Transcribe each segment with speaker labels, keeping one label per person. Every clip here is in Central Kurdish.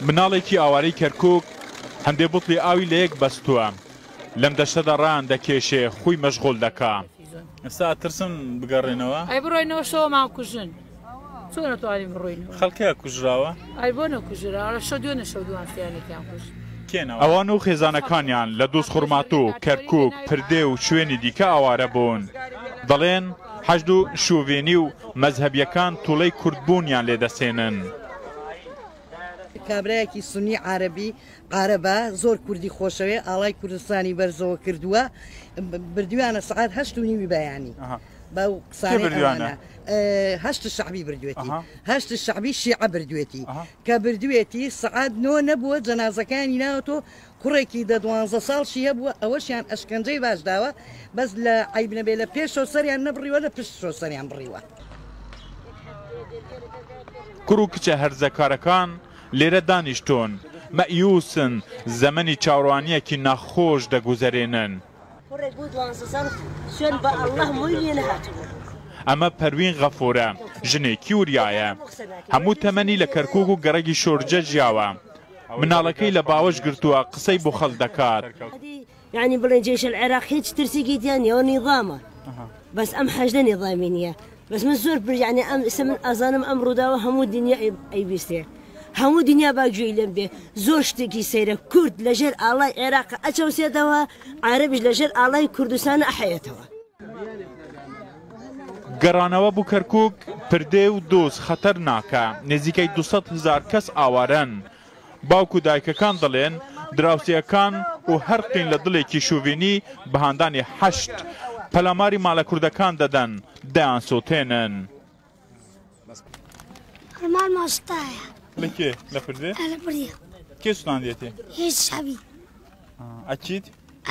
Speaker 1: مناڵێکی ئاوارەی کەرکووک هەندێک بوتڵی ئاوی لە یەک بەستووە لەم دەشتەدا ڕان دەکێشێ خۆی مەشغوڵ دەکا. ئێستا ترسم بگەڕێنەوە؟
Speaker 2: ئەی بڕۆینەوە شەوەمان کوژن چۆن نەتوانین بڕۆینەوە؟
Speaker 1: خەڵکەیە کوژراوە؟
Speaker 2: ئەی بۆ نەکوژرا شە دوێنە شەو دوان فیانێکیان کوژ.
Speaker 1: ئەوان و خێزانەکانیان لە دووس خوڕماتوو، کەرکووک، پردێ و شوێنی دیکە ئاوارە بوون. دەڵێن حەشد و شوڤێنی و مەزهەبیەکان تووڵەی کوردبوونیان لێدەسێنن.
Speaker 3: کابرایەکی سنی عربی قارەبە زۆر کوردی خۆشەوێ ئاڵای کوردستانی بەرزەوە کردووە بردویانە سعات 8:30 بەیانی بەو قسانەیانە 8 شعبی بردوێتی 8 شعبی شیعە بردوێتی کە بردوێتی سعات 9 نەبووە جەنازەکانی ناوەتۆ کوڕێکی 12 ساڵشی هەبووە ئەوەشیان ئەشکەنجەی باش داوە بەس لە عیب نەبێ لە پێشەوە سەریان نەبڕیوە لە پشتەوە سەریان بڕیوە.
Speaker 1: کوڕ و کچە هەرزەکارەکان لێرە دانیشتۆن مەئیوسن زەمەنی چاوەڕوانیەکی ناخۆش دەگوزەرێنن. ئەمە پەروین غەفورە ژنێکی وریایە هەموو تەمەنی لە کەرکووک و گەڕەکی شۆرجە ژیاوە مناڵەکەی لە باوەش گرتووە قسەی بۆ خەڵک دەکات.
Speaker 4: يعني بڵێن جێش العێراق هیچ ترسێکی دیانەوە نیظامە بەس ئەم حەجدە نیظامی نییە بەس من زۆر يعني من ئازانم ئەم ڕووداوە هەموو دنیا ئەیبیستێ هەموو دنیا باگوێی لێم بێ زۆر شتێکی سەیرە کورد لەژێر ئاڵای عێراق ئەچەوسێتەوە عەرەبیش لەژێر ئاڵای کوردستانە ئەحەیەتەوە.
Speaker 1: گەڕانەوە بوو کەرکووک پردێ و دۆز خەتەر ناکە نێزیکەی 200,000 کەس ئاوارەن. باوکو دایکەکان دەڵێن دراوسیەکان و هەرقین لە دڵێکی شوڤێنی بەهاندانی 8 پەلاماری ماڵە کوردەکان دەدەن دەیان سۆتێنن.
Speaker 5: هەرمان ماستایە
Speaker 1: لە کێ لە پردێ؟
Speaker 5: لە پردێ.
Speaker 1: کێ سوتان دێتێ؟
Speaker 5: هیچ شەبی.
Speaker 1: ئەچیت؟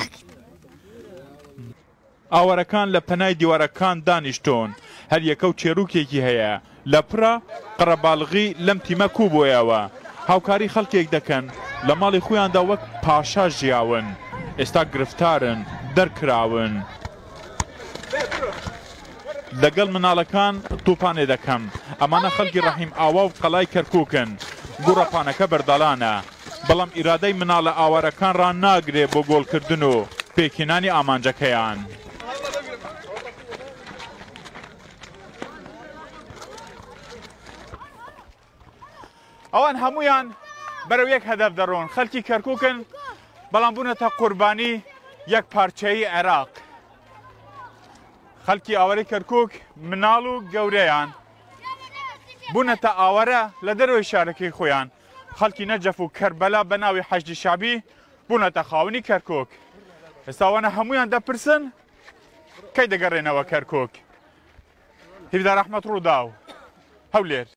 Speaker 1: ئاوارەکان لە پەنای دیوارەکان دانیشتۆن هەر یەکە و چێروکێکی هەیە لە پرە قەرەباڵغی لەم تیمە کوو بۆیەوە هاوکاری خەڵکێک دەکەن لە ماڵی خۆیاندا وەک پاشا ژیاون ئێستا گرفتارن دەرکراون. لەگەڵ مناڵەکان تووپانێ دەکەم ئەمانە خەڵکی ڕەحیم ئاوا و قەڵای کەرکووکن گوڕەپانەکە بەردەڵانە بەڵام ئیرادەی مناڵە ئاوارەکان ڕان ناگرێ بۆ گۆڵکردن و پێکێنانی ئامانجەکەیان. ئەوان هەمویان بەرەو یەک هەدەف دەڕۆن خەڵکی کەرکووکن بەڵام بوونەتە قوربانی یەک پارچەی عێراق. خەڵکی ئاوارەی کەرکووک مناڵ و گەورەیان بوونەتە ئاوارە لە دەروی شارەکەی خۆیان خەڵکی نەجەف و کەربەلا بە ناوی حەشدی شابی بوونەتە خاوەنی کەرکووک. ئێستاوانە هەمویان دەپرسن کەی دەگەڕێنەوە کەرکووک. هیدە ڕەحمەت ڕووداو هەولێر.